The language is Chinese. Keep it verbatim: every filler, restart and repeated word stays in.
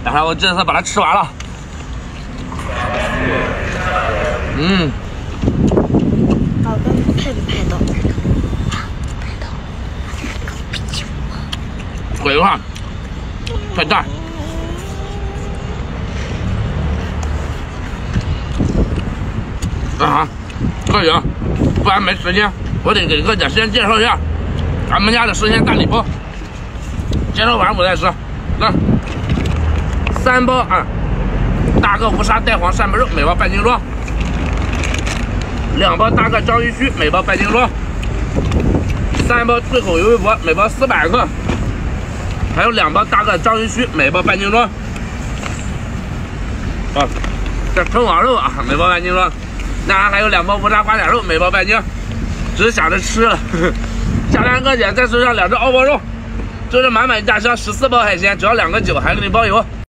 然后我这次把它吃完了。嗯， 老公配不配到？配到。 鬼的话太淡。啊，可以啊，不然没时间，我得给各位先介绍一下咱们家的生鲜大礼包。介绍完我再吃。来，三包啊，大个无沙带黄扇贝肉，每包半斤多；两包大个章鱼须，每包半斤多；三包脆口鱿鱼脖，每包四百克；还有两包大个章鱼须，每包半斤多。啊，这春网肉啊，每包半斤多。那还有两包无沙花甲肉，每包半斤，只想着吃了。下单哥姐再送上两只熬包肉，就是满满一大箱十四包海鲜，只要两个九，还给你包邮。